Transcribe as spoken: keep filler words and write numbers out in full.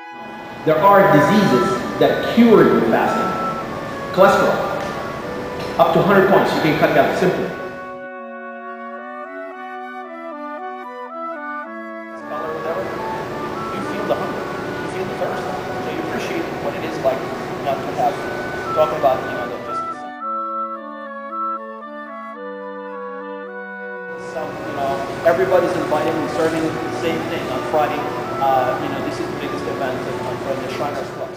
There are diseases that cure you fasting. Cholesterol, up to one hundred points, you can cut down simply. Color, whatever, you feel the hunger, you feel the thirst, so you appreciate what it is like not to have. Talking about, you know, the just some, you know, everybody's invited and serving the same thing on Friday. Uh, you know, this is the biggest event on the Shriners Club.